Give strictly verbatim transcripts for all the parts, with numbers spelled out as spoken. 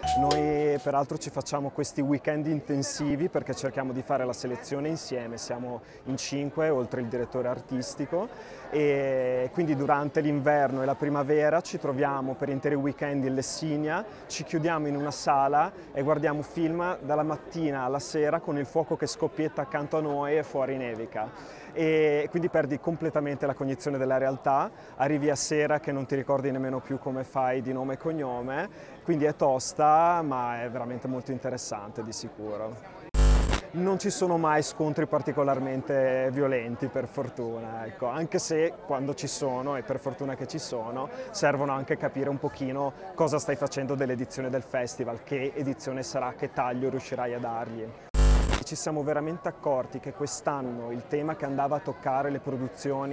Noi peraltro ci facciamo questi weekend intensivi perché cerchiamo di fare la selezione insieme, siamo in cinque oltre il direttore artistico e quindi durante l'inverno e la primavera ci troviamo per interi weekend in Lessinia, ci chiudiamo in una sala e guardiamo film dalla mattina alla sera con il fuoco che scoppietta accanto a noi e fuori nevica. E quindi perdi completamente la cognizione della realtà, arrivi a sera che non ti ricordi nemmeno più come fai di nome e cognome, quindi è tosta ma è veramente molto interessante di sicuro. Non ci sono mai scontri particolarmente violenti per fortuna, ecco. Anche se quando ci sono, e per fortuna che ci sono, servono anche capire un pochino cosa stai facendo dell'edizione del festival, che edizione sarà, che taglio riuscirai a dargli. Ci siamo veramente accorti che quest'anno il tema che andava a toccare le produzioni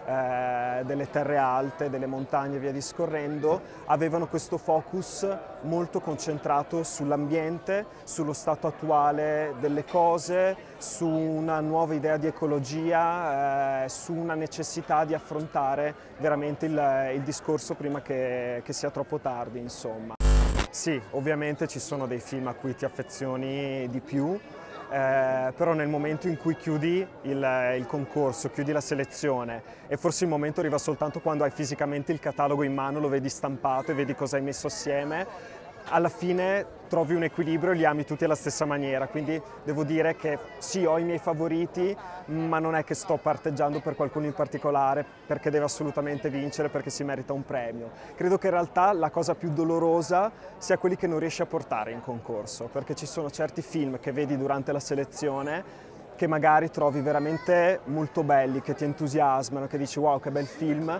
eh, delle terre alte, delle montagne e via discorrendo, avevano questo focus molto concentrato sull'ambiente, sullo stato attuale delle cose, su una nuova idea di ecologia, eh, su una necessità di affrontare veramente il, il discorso prima che, che sia troppo tardi, insomma. Sì, ovviamente ci sono dei film a cui ti affezioni di più, Eh, però nel momento in cui chiudi il, il concorso, chiudi la selezione e forse il momento arriva soltanto quando hai fisicamente il catalogo in mano, lo vedi stampato e vedi cosa hai messo assieme, alla fine trovi un equilibrio e li ami tutti alla stessa maniera, quindi devo dire che sì, ho i miei favoriti, ma non è che sto parteggiando per qualcuno in particolare perché deve assolutamente vincere, perché si merita un premio. Credo che in realtà la cosa più dolorosa sia quelli che non riesci a portare in concorso, perché ci sono certi film che vedi durante la selezione che magari trovi veramente molto belli, che ti entusiasmano, che dici wow che bel film,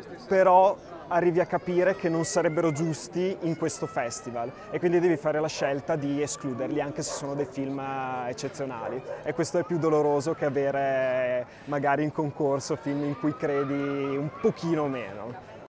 però arrivi a capire che non sarebbero giusti in questo festival e quindi devi fare la scelta di escluderli anche se sono dei film eccezionali, e questo è più doloroso che avere magari in concorso film in cui credi un pochino meno.